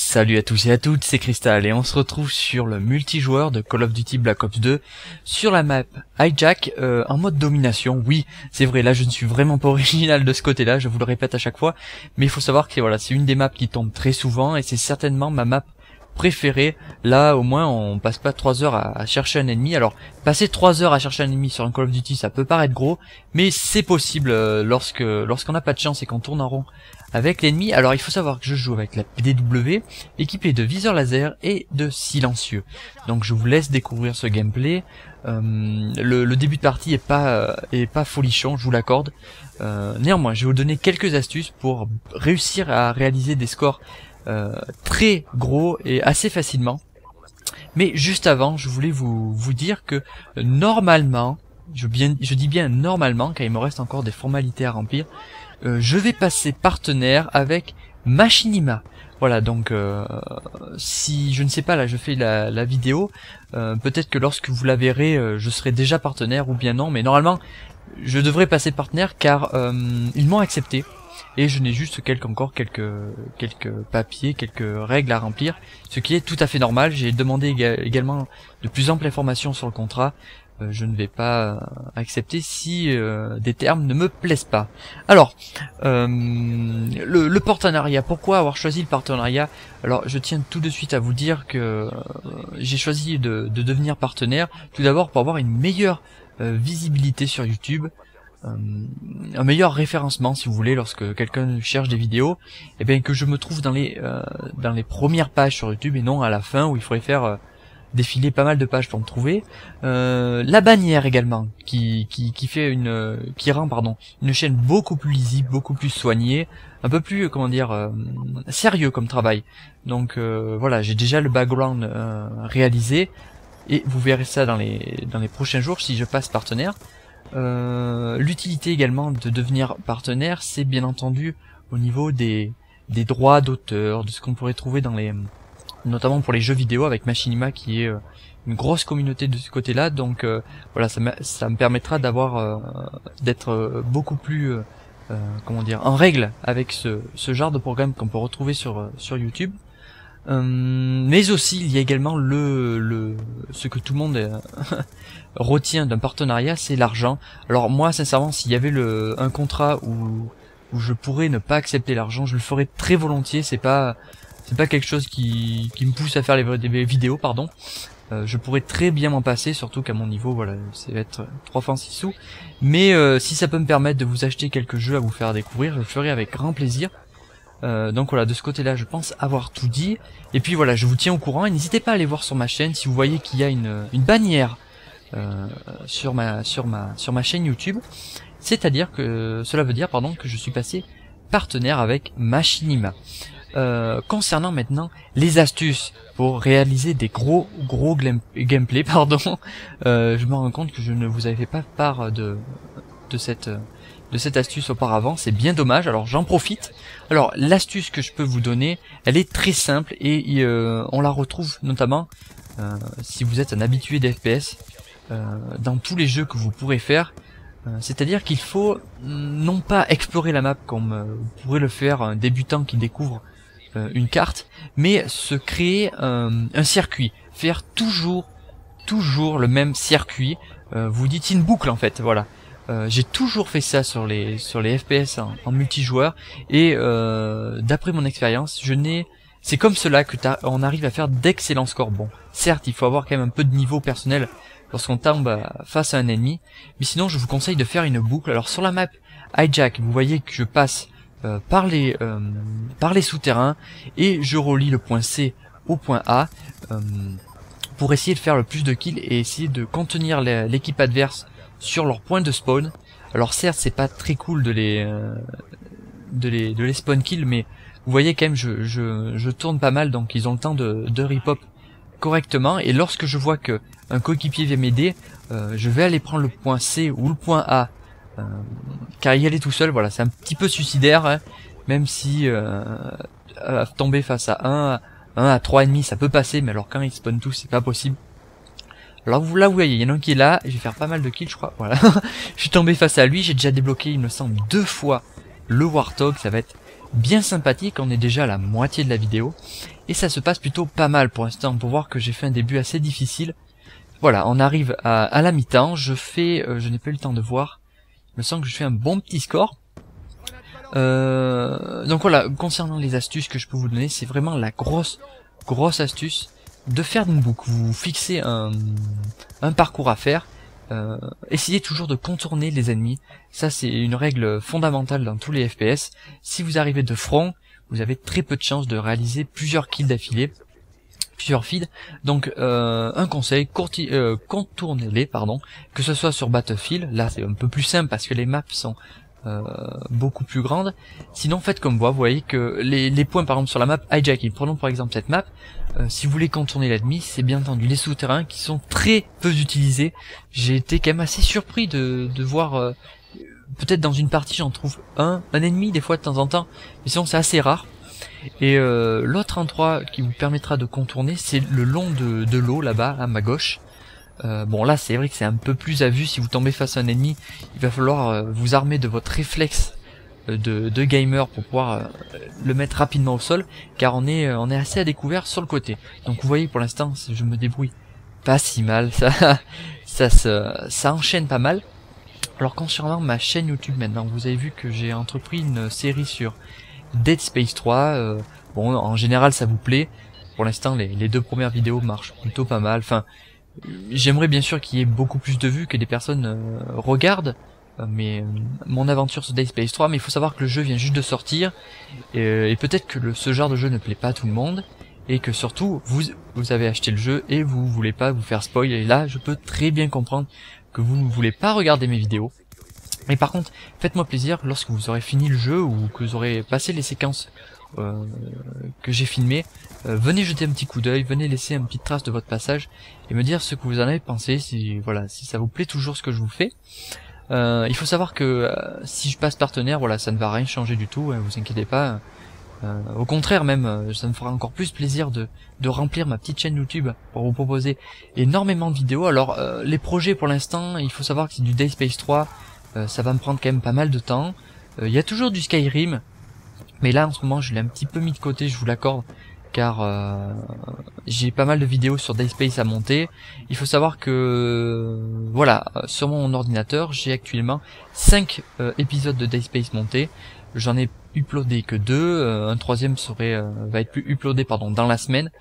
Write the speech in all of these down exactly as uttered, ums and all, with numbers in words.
Salut à tous et à toutes, c'est Crystal et on se retrouve sur le multijoueur de Call of Duty Black Ops deux sur la map Hijack euh, en mode domination. Oui, c'est vrai, là je ne suis vraiment pas original de ce côté-là, je vous le répète à chaque fois, mais il faut savoir que voilà, c'est une des maps qui tombe très souvent et c'est certainement ma map préférée. Là au moins on passe pas trois heures à, à chercher un ennemi. Alors passer trois heures à chercher un ennemi sur un Call of Duty ça peut paraître gros, mais c'est possible euh, lorsque lorsqu'on n'a pas de chance et qu'on tourne en rond avec l'ennemi. Alors il faut savoir que je joue avec la P D W équipée de viseur laser et de silencieux. Donc je vous laisse découvrir ce gameplay. Euh, le, le début de partie est pas euh, est pas folichon, je vous l'accorde. Euh, néanmoins, je vais vous donner quelques astuces pour réussir à réaliser des scores euh, très gros et assez facilement. Mais juste avant, je voulais vous vous dire que euh, normalement, je, bien, je dis bien normalement, car il me reste encore des formalités à remplir. Euh, je vais passer partenaire avec Machinima. Voilà, donc euh, si je ne sais pas, là je fais la, la vidéo, euh, peut-être que lorsque vous la verrez, euh, je serai déjà partenaire ou bien non, mais normalement je devrais passer partenaire car euh, ils m'ont accepté et je n'ai juste quelques encore quelques quelques papiers, quelques règles à remplir, ce qui est tout à fait normal. J'ai demandé éga également de plus amples informations sur le contrat. Euh, je ne vais pas euh, accepter si euh, des termes ne me plaisent pas. Alors, euh, le, le partenariat, pourquoi avoir choisi le partenariat? Alors, je tiens tout de suite à vous dire que euh, j'ai choisi de, de devenir partenaire, tout d'abord pour avoir une meilleure euh, visibilité sur YouTube, euh, un meilleur référencement si vous voulez, lorsque quelqu'un cherche des vidéos, et bien que je me trouve dans les, euh, dans les premières pages sur YouTube et non à la fin où il faudrait faire... Euh, défiler pas mal de pages pour me trouver. Euh, la bannière également qui, qui, qui fait une qui rend pardon une chaîne beaucoup plus lisible, beaucoup plus soignée, un peu plus comment dire euh, sérieux comme travail. Donc euh, voilà, j'ai déjà le background euh, réalisé et vous verrez ça dans les dans les prochains jours si je passe partenaire. Euh, l'utilité également de devenir partenaire, c'est bien entendu au niveau des des droits d'auteur, de ce qu'on pourrait trouver dans les notamment pour les jeux vidéo avec Machinima qui est euh, une grosse communauté de ce côté-là. Donc euh, voilà, ça, ça me permettra d'avoir euh, d'être euh, beaucoup plus euh, euh, comment dire en règle avec ce, ce genre de programme qu'on peut retrouver sur euh, sur YouTube. Euh, mais aussi il y a également le le ce que tout le monde euh, retient d'un partenariat, c'est l'argent. Alors moi sincèrement, s'il y avait le un contrat où où je pourrais ne pas accepter l'argent, je le ferais très volontiers. C'est pas C'est pas quelque chose qui, qui me pousse à faire les, les vidéos, pardon. Euh, je pourrais très bien m'en passer, surtout qu'à mon niveau, voilà, ça va être trois francs six sous. Mais euh, si ça peut me permettre de vous acheter quelques jeux à vous faire découvrir, je le ferai avec grand plaisir. Euh, donc voilà, de ce côté-là, je pense avoir tout dit. Et puis voilà, je vous tiens au courant. Et n'hésitez pas à aller voir sur ma chaîne si vous voyez qu'il y a une, une bannière euh, sur ma sur ma sur ma chaîne YouTube. C'est-à-dire que cela veut dire, pardon, que je suis passé partenaire avec Machinima. Euh, concernant maintenant les astuces pour réaliser des gros gros gameplay, pardon, euh, je me rends compte que je ne vous avais fait pas part de de cette de cette astuce auparavant. C'est bien dommage. Alors j'en profite. Alors l'astuce que je peux vous donner, elle est très simple et euh, on la retrouve notamment euh, si vous êtes un habitué des F P S euh, dans tous les jeux que vous pourrez faire. Euh, C'est-à-dire qu'il faut non pas explorer la map comme euh, pourrait le faire un débutant qui découvre une carte, mais se créer un, un circuit, faire toujours toujours le même circuit. Euh, vous dites une boucle en fait, voilà. Euh, j'ai toujours fait ça sur les sur les F P S en, en multijoueur et euh, d'après mon expérience, je n'ai c'est comme cela que on arrive à faire d'excellents scores. Bon, certes, il faut avoir quand même un peu de niveau personnel lorsqu'on tombe face à un ennemi, mais sinon je vous conseille de faire une boucle. Alors sur la map Hijack, vous voyez que je passe Euh, par les euh, par les souterrains et je relie le point C au point A euh, pour essayer de faire le plus de kills et essayer de contenir l'équipe adverse sur leur point de spawn. Alors certes c'est pas très cool de les euh, de les de les spawn kill, mais vous voyez quand même je je je tourne pas mal, donc ils ont le temps de de rip-hop correctement. Et lorsque je vois que un coéquipier vient m'aider, euh, je vais aller prendre le point C ou le point A. Euh, car y aller tout seul, voilà, c'est un petit peu suicidaire, hein, même si euh, euh, tomber face à un, un à trois ennemis, ça peut passer, mais alors quand ils spawnent tous, c'est pas possible. Alors vous, là, vous voyez, il y en a un qui est là, et je vais faire pas mal de kills, je crois, voilà. Je suis tombé face à lui, j'ai déjà débloqué, il me semble, deux fois le Warthog, ça va être bien sympathique, on est déjà à la moitié de la vidéo, et ça se passe plutôt pas mal pour l'instant, pour voir que j'ai fait un début assez difficile. Voilà, on arrive à, à la mi-temps, je fais, euh, je n'ai pas eu le temps de voir, il me semble que je fais un bon petit score. Euh, donc voilà, concernant les astuces que je peux vous donner, c'est vraiment la grosse, grosse astuce de faire une boucle. Vous fixez un, un parcours à faire, euh, essayez toujours de contourner les ennemis, ça c'est une règle fondamentale dans tous les F P S. Si vous arrivez de front, vous avez très peu de chances de réaliser plusieurs kills d'affilée, plusieurs feeds. Donc euh, un conseil, euh, contournez-les, pardon, que ce soit sur Battlefield, là c'est un peu plus simple parce que les maps sont euh, beaucoup plus grandes. Sinon faites comme moi, vous voyez que les, les points par exemple sur la map hijacking, prenons par exemple cette map, euh, si vous voulez contourner l'ennemi, c'est bien entendu les souterrains qui sont très peu utilisés. J'ai été quand même assez surpris de, de voir, euh, peut-être dans une partie j'en trouve un, un ennemi des fois de temps en temps, mais sinon c'est assez rare. Et euh, l'autre endroit qui vous permettra de contourner, c'est le long de, de l'eau là-bas, à ma gauche. Euh, bon là c'est vrai que c'est un peu plus à vue, si vous tombez face à un ennemi, il va falloir euh, vous armer de votre réflexe euh, de, de gamer pour pouvoir euh, le mettre rapidement au sol, car on est, euh, on est assez à découvert sur le côté. Donc vous voyez pour l'instant je me débrouille pas si mal, ça, ça, ça, ça enchaîne pas mal. Alors concernant ma chaîne YouTube maintenant, vous avez vu que j'ai entrepris une série sur Dead Space trois, euh, bon en général ça vous plaît, pour l'instant les, les deux premières vidéos marchent plutôt pas mal, enfin j'aimerais bien sûr qu'il y ait beaucoup plus de vues, que des personnes euh, regardent euh, mais, euh, mon aventure sur Dead Space trois, mais il faut savoir que le jeu vient juste de sortir, et, euh, et peut-être que le, ce genre de jeu ne plaît pas à tout le monde, et que surtout vous, vous avez acheté le jeu et vous voulez pas vous faire spoil, et là je peux très bien comprendre que vous ne voulez pas regarder mes vidéos. Mais par contre, faites-moi plaisir, lorsque vous aurez fini le jeu ou que vous aurez passé les séquences euh, que j'ai filmées, euh, venez jeter un petit coup d'œil, venez laisser une petite trace de votre passage et me dire ce que vous en avez pensé, si voilà, si ça vous plaît toujours ce que je vous fais. Euh, il faut savoir que euh, si je passe partenaire, voilà, ça ne va rien changer du tout, hein, vous inquiétez pas. Euh, au contraire même, euh, ça me fera encore plus plaisir de, de remplir ma petite chaîne YouTube pour vous proposer énormément de vidéos. Alors euh, les projets pour l'instant, il faut savoir que c'est du Dead Space trois. Euh, ça va me prendre quand même pas mal de temps. Il euh, y a toujours du Skyrim, mais là en ce moment je l'ai un petit peu mis de côté, je vous l'accorde, car euh, j'ai pas mal de vidéos sur Dead Space à monter. Il faut savoir que euh, voilà, sur mon ordinateur j'ai actuellement cinq euh, épisodes de Dead Space montés. J'en ai uploadé que deux, euh, un troisième serait euh, va être uploadé pardon dans la semaine.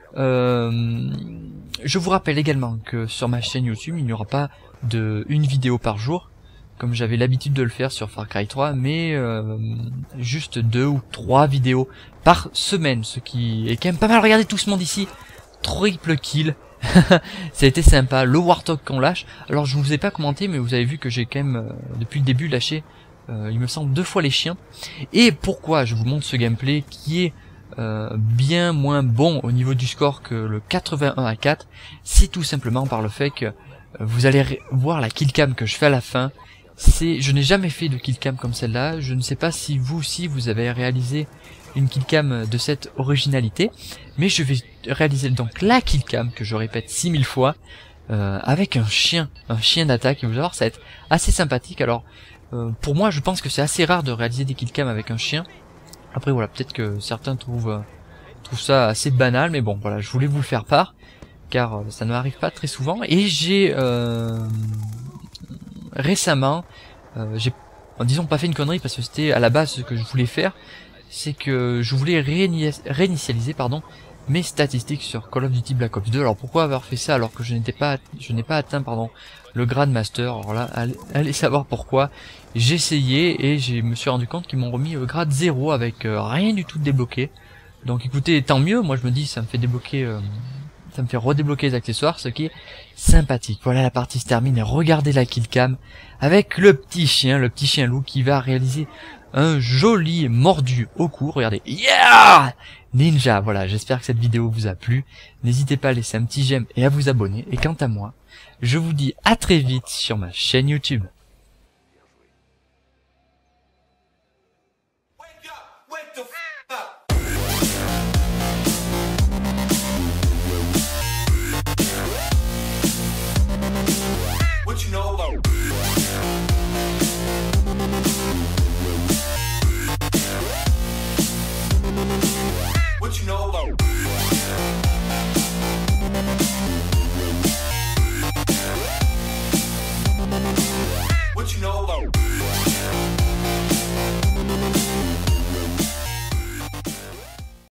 Euh, je vous rappelle également que sur ma chaîne YouTube il n'y aura pas de une vidéo par jour, comme j'avais l'habitude de le faire sur Far Cry trois, mais euh, juste deux ou trois vidéos par semaine, ce qui est quand même pas mal. Regardez tout ce monde ici, triple kill, ça a été sympa, le Warthog qu'on lâche. Alors je vous ai pas commenté, mais vous avez vu que j'ai quand même, euh, depuis le début, lâché, euh, il me semble, deux fois les chiens. Et pourquoi je vous montre ce gameplay qui est euh, bien moins bon au niveau du score que le quatre-vingt-un à quatre, c'est tout simplement par le fait que euh, vous allez voir la killcam que je fais à la fin. C'est, je n'ai jamais fait de killcam comme celle-là. Je ne sais pas si vous aussi vous avez réalisé une killcam de cette originalité, mais je vais réaliser donc la killcam que je répète six mille fois euh, avec un chien, un chien d'attaque. Et vous allez voir, ça va être assez sympathique. Alors euh, pour moi, je pense que c'est assez rare de réaliser des killcams avec un chien. Après voilà, peut-être que certains trouvent euh, trouvent ça assez banal, mais bon voilà, je voulais vous le faire part car euh, ça ne m'arrive pas très souvent. Et j'ai euh, récemment, euh, j'ai, disons pas fait une connerie parce que c'était à la base ce que je voulais faire, c'est que je voulais réinitialiser pardon mes statistiques sur Call of Duty Black Ops deux. Alors pourquoi avoir fait ça alors que je n'étais pas, je n'ai pas atteint pardon le grade master. Alors là, allez, allez savoir pourquoi. J'ai essayé et je me suis rendu compte qu'ils m'ont remis au grade zéro avec euh, rien du tout débloqué. Donc écoutez, tant mieux. Moi je me dis ça me fait débloquer. Euh, Ça me fait redébloquer les accessoires, ce qui est sympathique. Voilà, la partie se termine et regardez la killcam avec le petit chien, le petit chien loup qui va réaliser un joli mordu au cou. Regardez, yeah, ninja. Voilà, j'espère que cette vidéo vous a plu. N'hésitez pas à laisser un petit j'aime et à vous abonner. Et quant à moi, je vous dis à très vite sur ma chaîne YouTube. What you know about know about?